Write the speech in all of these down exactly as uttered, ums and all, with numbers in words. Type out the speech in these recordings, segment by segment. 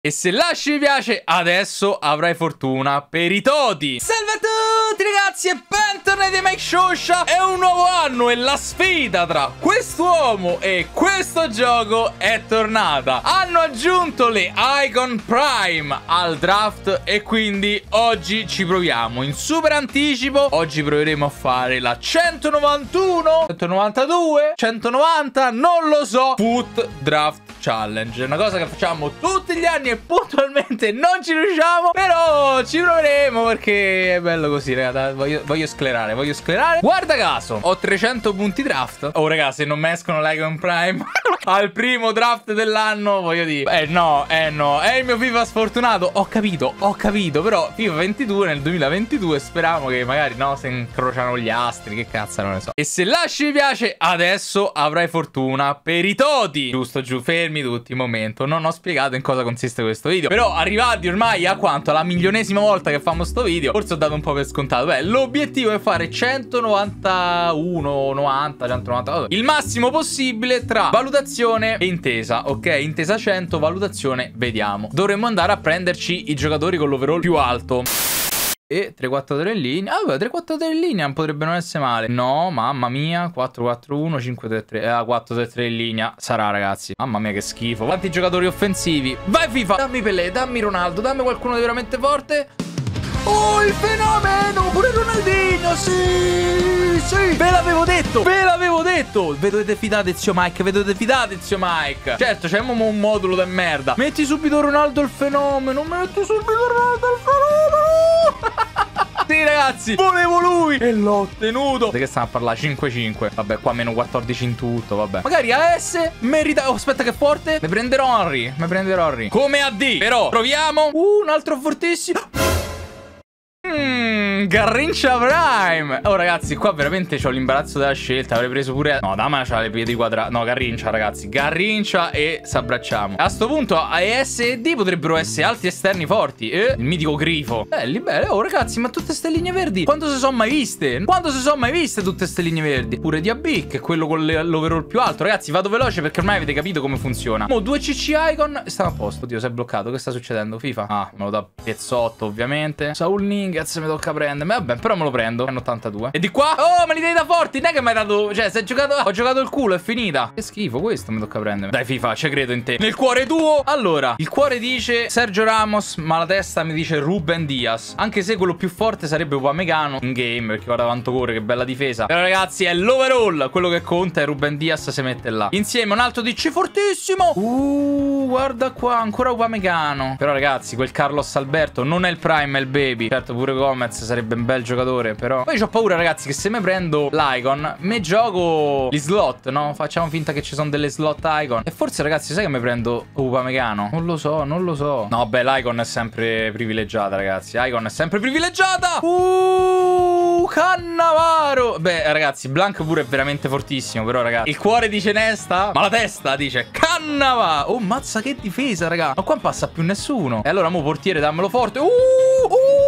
E se lasci mi piace, adesso avrai fortuna per i Toti. Salve a tutti ragazzi e bentornati a Mike Shosha. È un nuovo anno e la sfida tra quest'uomo e questo gioco è tornata. Hanno aggiunto le Icon Prime al draft e quindi oggi ci proviamo in super anticipo. Oggi proveremo a fare la centonovantuno, centonovantadue, centonovanta, non lo so, Foot Draft Challenge. È una cosa che facciamo tutti gli anni e puntualmente non ci riusciamo, però ci proveremo perché è bello così, ragazzi. Voglio, voglio sclerare, voglio sclerare. Guarda caso, ho trecento punti draft. Oh, ragazzi, se non mi escono l'Icon Prime al primo draft dell'anno, voglio dire, eh no, eh no, è il mio FIFA sfortunato. Ho capito, ho capito, però FIFA ventidue nel duemilaventidue speriamo che magari, no, si incrociano gli astri, che cazzo, non ne so. E se lasci mi piace, adesso avrai fortuna per i Toti. Giusto, giù, fermi tutti, momento. Non ho spiegato in cosa consiste questo video, però arrivati ormai a quanto? Alla milionesima volta che famo sto video, forse ho dato un po' per scontato. Beh, l'obiettivo è fare centonovantuno, novanta, centonovanta, il massimo possibile tra valutazione e intesa, ok? Intesa cento, valutazione vediamo. Dovremmo andare a prenderci i giocatori con l'overall più alto. E tre quattro tre in linea. Ah, beh, tre quattro tre in linea potrebbe non essere male. No, mamma mia. quattro quattro uno, cinque tre tre. Ah, quattro tre tre in linea. Sarà, ragazzi. Mamma mia, che schifo. Quanti giocatori offensivi. Vai, FIFA. Dammi Pelé, dammi Ronaldo, dammi qualcuno di veramente forte. Oh, il fenomeno. Pure Ronaldinho. Sì, sì. Ve l'avevo detto. Ve l'avevo detto. Vedete fidate, zio Mike. Vedete fidate, zio Mike. Certo, c'è un modulo da merda. Metti subito Ronaldo il fenomeno. Metti subito Ronaldo il fenomeno. Sì, ragazzi, volevo lui e l'ho ottenuto. Di che stiamo a parlare? cinque cinque. Vabbè, qua meno quattordici in tutto, vabbè. Magari A S merita. Oh, aspetta, che forte. Mi prenderò Henry. Mi prenderò Henry. Come A D. Però proviamo. Uh, un altro fortissimo. Mmm, Garrincha Prime. Oh, ragazzi, qua veramente c'ho l'imbarazzo della scelta. Avrei preso pure... No, Dama c'ha le piedi quadrate. No, Garrincha, ragazzi. Garrincha e s'abbracciamo. A sto punto A S e D potrebbero essere alti esterni forti. E il mitico Grifo. Belli, belli. Oh, ragazzi, ma tutte ste linee verdi quando si sono mai viste? Quando si sono mai viste tutte ste linee verdi? Pure Diaby, che è quello con l'overall più alto. Ragazzi, vado veloce perché ormai avete capito come funziona. Mo, due C C Icon e stiamo a posto. Oddio, si è bloccato. Che sta succedendo? FIFA? Ah, me lo dà Piazzotto, ovviamente. Saul Ninghaz mi tocca prendere. Vabbè, però me lo prendo. Hanno ottantadue. E di qua? Oh, me li dai da forti. Non è che mi hai dato... Cioè, se hai giocato... Ho giocato il culo, è finita. Che schifo, questo mi tocca prendere. Dai, FIFA, ci credo in te. Nel cuore tuo. Allora, il cuore dice Sergio Ramos, ma la testa mi dice Ruben Dias. Anche se quello più forte sarebbe Upamecano in game, perché guarda quanto corre, che bella difesa. Però, ragazzi, è l'overall. Quello che conta è Ruben Dias si mette là. Insieme un altro D C fortissimo. Uh, guarda qua, ancora Upamecano. Però, ragazzi, quel Carlos Alberto non è il prime, è il baby. Certo, pure Gomez sarebbe un bel giocatore, però poi ho paura, ragazzi, che se mi prendo l'Icon me gioco gli slot, no? Facciamo finta che ci sono delle slot Icon. E forse, ragazzi, sai che mi prendo Upamecano? Non lo so, non lo so. No, beh, l'Icon è sempre privilegiata, ragazzi. Icon è sempre privilegiata. Uh, Cannavaro. Beh, ragazzi, Blanc pure è veramente fortissimo, però, ragazzi, il cuore dice Nesta, ma la testa dice Cannavaro. Oh, mazza, che difesa, raga. Ma qua non passa più nessuno. E allora, mo, portiere, dammelo forte. Uh, uh.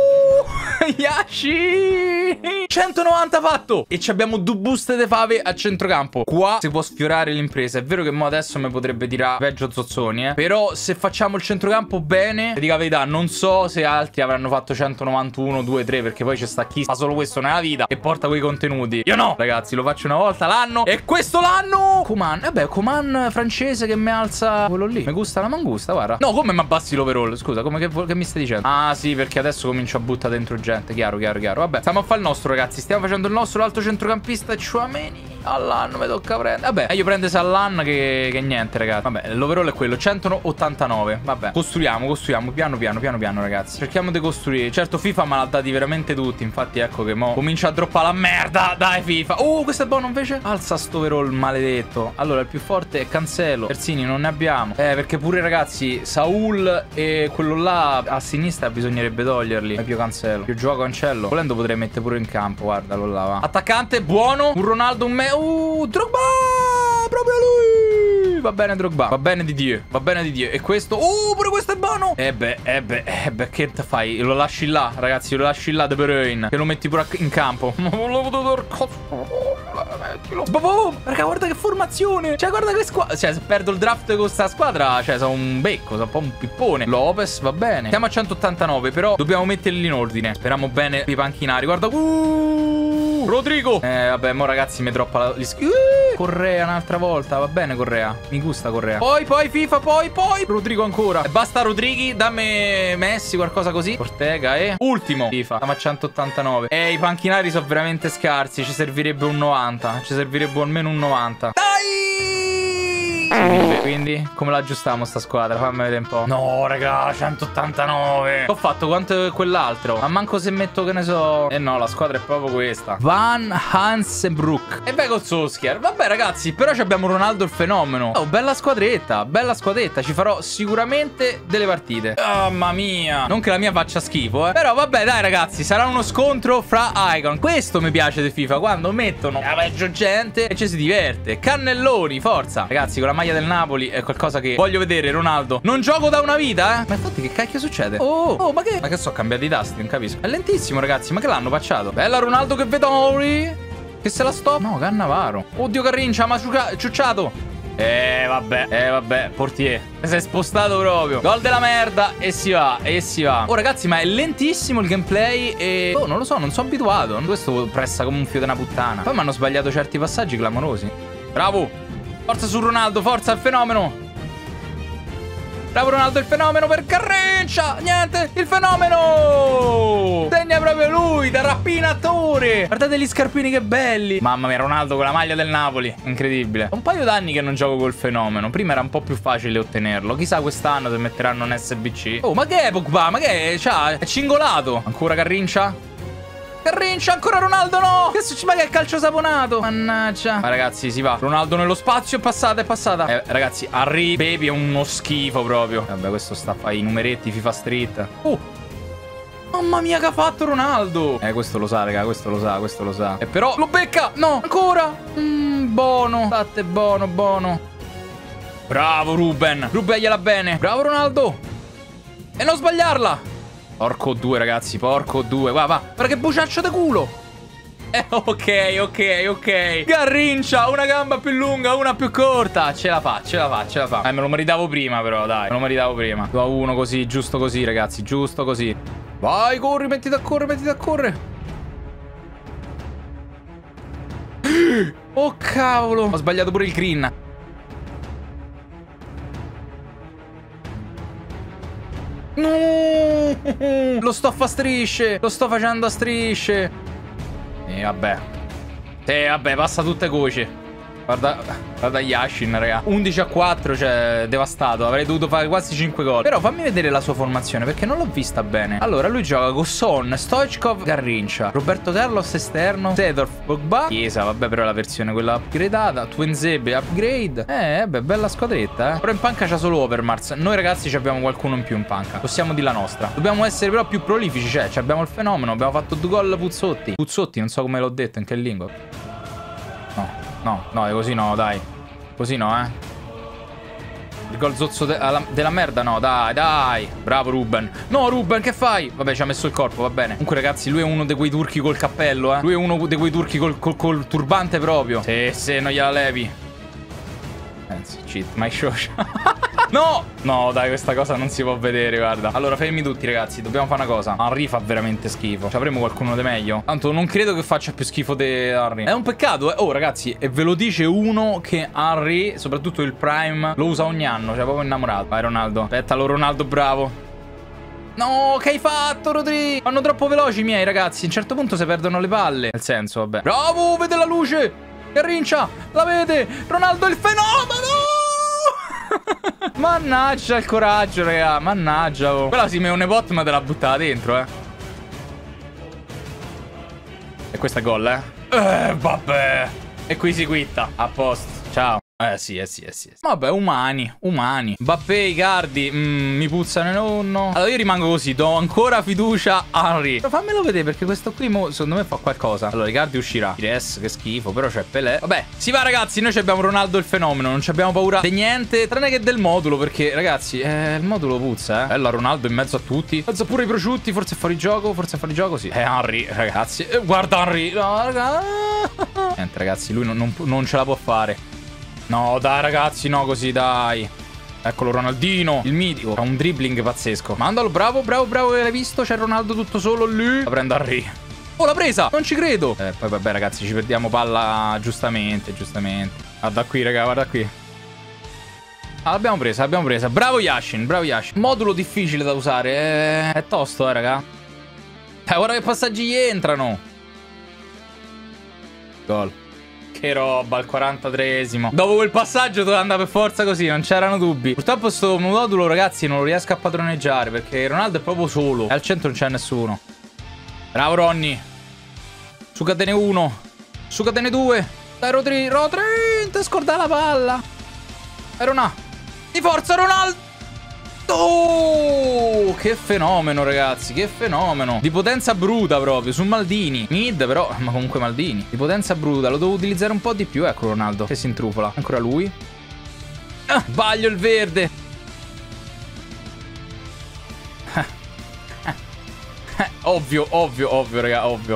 Yashi, centonovanta fatto. E ci abbiamo due buste de fave a centrocampo. Qua si può sfiorare l'impresa. È vero che mo adesso mi potrebbe tirare peggio Zozzoni, eh. Però se facciamo il centrocampo bene, ti dico la verità, non so se altri avranno fatto centonovantuno, due, tre, perché poi c'è sta chi fa solo questo nella vita e porta quei contenuti. Io no, ragazzi, lo faccio una volta l'anno. E questo l'anno Coman. Vabbè, Coman francese che mi alza quello lì. Mi gusta la mangusta, guarda. No, come mi abbassi l'overall? Scusa, come che, che mi stai dicendo? Ah, sì, perché adesso comincio a buttare dentro gente. Chiaro, chiaro, chiaro. Vabbè, stiamo a fare il nostro, ragazzi. Stiamo facendo il nostro. L'altro centrocampista Chouameni. All'anno mi tocca prendere. Vabbè, meglio prendere Sallan che, che niente, ragazzi. Vabbè, l'overall è quello, centottantanove. Vabbè, costruiamo, costruiamo, piano, piano, piano, piano, ragazzi. Cerchiamo di costruire. Certo, FIFA me l'ha dati veramente tutti. Infatti, ecco che mo comincia a droppare la merda. Dai, FIFA. Oh, questo è buono invece. Alza sto overall, maledetto. Allora, il più forte è Cancelo. Terzini non ne abbiamo. Eh, perché pure, ragazzi, Saul e quello là a sinistra bisognerebbe toglierli. È più Cancelo. Più gioco Cancello. Volendo potrei mettere pure in campo. Guardalo là, va. Attaccante, buono. Un Ronaldo, un me... Uh, Drogba! Proprio lui! va bene Drogba. Va bene di Dio. Va bene di Dio. E questo... Uh, pure questo è buono. E beh, e beh, e beh, che te fai? Lo lasci là, ragazzi, lo lasci là De Bruyne. Che lo metti pure in campo. Ma volevo dar cazzo. Boh, raga, guarda che formazione. Cioè, guarda che squadra. Cioè, se perdo il draft con sta squadra, cioè, sono un becco, sono un po' un pippone. Lopez, va bene. Siamo a centottantanove, però dobbiamo metterli in ordine. Speriamo bene i panchinari. Guarda. Uh, Rodrigo. Eh, vabbè, mo ragazzi, mi droppa gli uh, Correa un'altra volta. Va bene, Correa. Mi gusta Correa. Poi, poi, FIFA, poi, poi. Rodrigo ancora. E basta Rodrighi. Dammi Messi, qualcosa così. Ortega e... Ultimo. FIFA. Siamo a centottantanove. E i panchinari sono veramente scarsi. Ci servirebbe un novanta. Ci servirebbe almeno un novanta. Dai! Quindi, come la aggiustiamo sta squadra? Fammi vedere un po'. No, raga, centottantanove. Ho fatto quanto quell'altro. Ma manco se metto, che ne so. Eh no, la squadra è proprio questa. Van Hansebroek. E beh, col Solskjaer. Vabbè, ragazzi, però abbiamo Ronaldo il fenomeno. Oh, bella squadretta. Bella squadretta. Ci farò sicuramente delle partite. Mamma mia. Non che la mia faccia schifo, eh. Però vabbè, dai, ragazzi, sarà uno scontro fra icon. Questo mi piace di FIFA, quando mettono la peggio gente e ci si diverte. Cannelloni, forza. Ragazzi, con la maglia del Napoli è qualcosa che voglio vedere. Ronaldo, non gioco da una vita, eh. Ma infatti che cacchio succede? Oh, oh, ma che Ma che so, cambiati i tasti, non capisco. È lentissimo, ragazzi, ma che l'hanno patchato? Bella Ronaldo, che vedori. Che se la sto. No, Cannavaro. Oddio, Carrincia, ma ciucciato. Eh vabbè, eh vabbè, Portier si è spostato proprio. Gol della merda. E si va, e si va. Oh ragazzi, ma è lentissimo il gameplay. E oh, non lo so, non sono abituato. Questo pressa come un fio di una puttana. Poi mi hanno sbagliato certi passaggi clamorosi. Bravo. Forza su Ronaldo, forza il fenomeno. Bravo Ronaldo, il fenomeno per Carrencia. Niente, il fenomeno. Segna proprio lui, da rapinatore. Guardate gli scarpini che belli. Mamma mia, Ronaldo con la maglia del Napoli. Incredibile. Un paio d'anni che non gioco col fenomeno. Prima era un po' più facile ottenerlo. Chissà quest'anno se metteranno un S B C. Oh, ma che è Pogba? Ma che è? Cioè, è cingolato. Ancora Carrincia? Carrincia, ancora Ronaldo, no! Che succede? Ma che calcio saponato! Mannaggia. Ma ragazzi, si va. Ronaldo nello spazio, è passata, è passata. Eh, ragazzi, Henry, baby, è uno schifo proprio. Vabbè, questo sta a fare i numeretti FIFA Street. Oh! Mamma mia, che ha fatto Ronaldo! Eh, questo lo sa, raga, questo lo sa, questo lo sa. E però lo becca! No, ancora! Mmm, buono. State buono, buono. Bravo, Ruben. Ruben gliela bene. Bravo, Ronaldo. E non sbagliarla. Porco due, ragazzi, porco due. Va, va, guarda che buciaccio da culo. Eh, ok, ok, ok. Garrincia, una gamba più lunga, una più corta. Ce la fa, ce la fa, ce la fa. Eh, me lo meritavo prima, però, dai. Me lo meritavo prima. due a uno così, giusto così, ragazzi, giusto così. Vai, corri, mettiti a correre, mettiti a correre. Oh, cavolo. Ho sbagliato pure il green. No! Lo sto a strisce. Lo sto facendo a strisce. E vabbè. E vabbè, passa tutte voci. Guarda, guarda Yashin, raga. undici a quattro, cioè, devastato. Avrei dovuto fare quasi cinque gol. Però fammi vedere la sua formazione, perché non l'ho vista bene. Allora, lui gioca con Son, Stoichkov, Garrincia, Roberto Carlos esterno, Seedorf, Pogba, Chiesa, vabbè, però la versione quella upgradata, Twenzebe, upgrade. Eh, beh, bella squadretta, eh. Però in panca c'ha solo Overmars. Noi, ragazzi, ci abbiamo qualcuno in più in panca. Possiamo dire la nostra. Dobbiamo essere però più prolifici, cioè, abbiamo il fenomeno. Abbiamo fatto due gol Puzzotti. Puzzotti, non so come l'ho detto, in che lingua. No. No, no, così no, dai. Così no, eh. Il gol zozzo de alla, della merda, no, dai, dai. Bravo Ruben. No, Ruben, che fai? Vabbè, ci ha messo il corpo, va bene. Comunque, ragazzi, lui è uno di quei turchi col cappello, eh. Lui è uno di quei turchi col, col, col turbante proprio. Sì, sì, non gliela levi. Anzi, cheat, my shosha. No! No, dai, questa cosa non si può vedere, guarda. Allora, fermi tutti, ragazzi. Dobbiamo fare una cosa. Henry fa veramente schifo. Ci avremo qualcuno di meglio? Tanto non credo che faccia più schifo di Henry. È un peccato, eh. Oh, ragazzi, e ve lo dice uno che Henry, soprattutto il Prime, lo usa ogni anno. Cioè, proprio innamorato. Vai, Ronaldo. Aspettalo, Ronaldo, bravo. No, che hai fatto, Rodri? Vanno troppo veloci i miei, ragazzi. A un certo punto si perdono le palle. Nel senso, vabbè. Bravo, vede la luce. Garrincia, la vede. Ronaldo, il fenomeno. Mannaggia il coraggio, raga. Mannaggia, oh. Quella si mette un bot, ma te l'ha buttata dentro, eh. E questo è gol, eh. Eh, vabbè. E qui si quitta. A posto. Ciao. Eh sì, eh sì, eh sì. Vabbè, umani, umani. Mbappé, Icardi, mm, mi puzzano in nonno. Allora io rimango così, do ancora fiducia a Henry. Però fammelo vedere perché questo qui mo, secondo me fa qualcosa. Allora, Icardi uscirà. Pires, che schifo, però c'è Pelé. Vabbè, si va ragazzi, noi abbiamo Ronaldo il fenomeno, non ci abbiamo paura di niente, tranne che del modulo, perché ragazzi, eh, il modulo puzza, eh. Bella Ronaldo in mezzo a tutti. In mezzo pure ai prosciutti, forse è fuori gioco, forse è fuori gioco, sì. Eh, Henry, ragazzi. Eh, guarda Henry. No, ragazzi. Niente, ragazzi, lui non, non, non ce la può fare. No, dai, ragazzi, no, così, dai. Eccolo, Ronaldino, il mitico. Ha un dribbling pazzesco. Mandalo, bravo, bravo, bravo, l'hai visto? C'è Ronaldo tutto solo lì. La prendo Henry. Oh, l'ha presa! Non ci credo! Eh, poi vabbè, ragazzi, ci perdiamo palla giustamente, giustamente. Guarda qui, raga, guarda qui. Ah, l'abbiamo presa, l'abbiamo presa. Bravo Yashin, bravo Yashin. Modulo difficile da usare. Eh, è tosto, eh, raga. Eh, guarda che passaggi gli entrano. Gol. Che roba, al quarantatreesimo. Dopo quel passaggio doveva andare per forza così, non c'erano dubbi. Purtroppo sto modulo, ragazzi, non lo riesco a padroneggiare perché Ronaldo è proprio solo. E al centro non c'è nessuno. Bravo Ronny. Su catene uno. Su catene due. Dai Rodri. Rodri. Ti scorda la palla. Era una. Di forza Ronaldo. Oh, che fenomeno ragazzi. Che fenomeno. Di potenza bruta proprio. Su Maldini. Mid però. Ma comunque Maldini. Di potenza bruta. Lo devo utilizzare un po' di più. Ecco Ronaldo. Che si intrufola. Ancora lui. Ah, sbaglio il verde. Ovvio, ovvio, ovvio, raga, ovvio.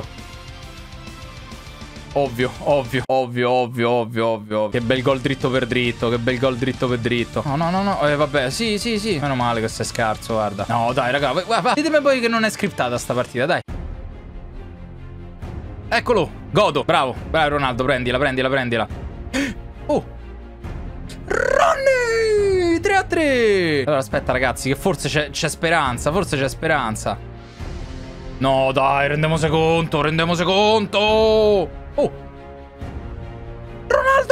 Ovvio, ovvio, ovvio, ovvio, ovvio, ovvio. Che bel gol dritto per dritto, che bel gol dritto per dritto. No, no, no, no, eh, vabbè, sì, sì, sì. Meno male che sei scarso, guarda. No, dai, raga, guarda, ditemi poi che non è scriptata sta partita, dai. Eccolo, godo, bravo. Bravo Ronaldo, prendila, prendila, prendila. Oh. Ronny, tre a tre. Allora, aspetta, ragazzi, che forse c'è speranza, forse c'è speranza. No, dai, rendemose conto, rendemose conto. Oh. Ronaldo!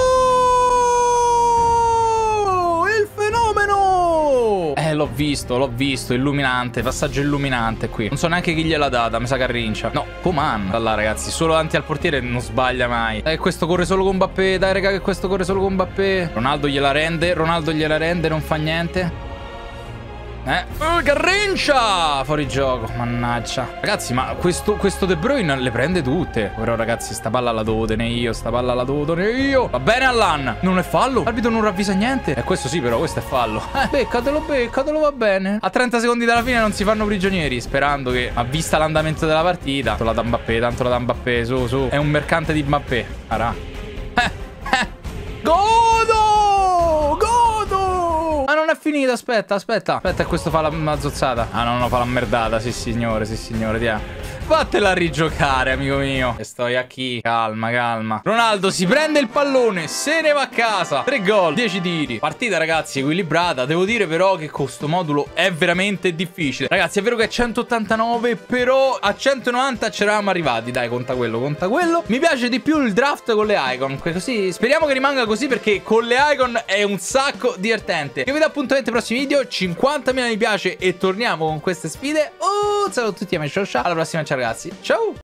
Il fenomeno! Eh, l'ho visto, l'ho visto, illuminante, passaggio illuminante qui. Non so neanche chi gliel'ha data, mi sa che arrincia. No, Coman. Allora, ragazzi, solo davanti al portiere non sbaglia mai. Dai, questo corre solo con Mbappé, dai, raga, che questo corre solo con Mbappé. Ronaldo gliela rende, Ronaldo gliela rende, non fa niente. Eh, oh, Garrincia! Fuori gioco, mannaggia. Ragazzi, ma questo, questo De Bruyne le prende tutte. Però, ragazzi, sta palla la devo tenere io. Sta palla la devo tenere io. Va bene, Allan. Non è fallo. L'arbitro non ravvisa niente. E eh, questo sì, però, questo è fallo. Eh, beccatelo, beccatelo, va bene. A trenta secondi dalla fine non si fanno prigionieri. Sperando che, a vista l'andamento della partita, tanto la da Mbappé, tanto la da Mbappé, su, su. È un mercante di Mbappé. Arà. Eh, eh. Godo! Godo! Ah, non è finito, aspetta, aspetta. Aspetta, e questo fa la, la zozzata. Ah, no, no, fa la merdata, sì, signore, sì, signore, ti ha. Fatela rigiocare, amico mio. E sto a chi? Calma, calma. Ronaldo si prende il pallone, se ne va a casa. Tre gol, dieci tiri. Partita, ragazzi, equilibrata. Devo dire però che questo modulo è veramente difficile. Ragazzi, è vero che è centottantanove, però a centonovanta c'eravamo arrivati. Dai, conta quello, conta quello. Mi piace di più il draft con le icon. Così, speriamo che rimanga così, perché con le icon è un sacco divertente. Io vi do appuntamento ai prossimi video. cinquantamila mi piace e torniamo con queste sfide. Oh, ciao a tutti, amici. Alla prossima, ciao ragazzi, ciao.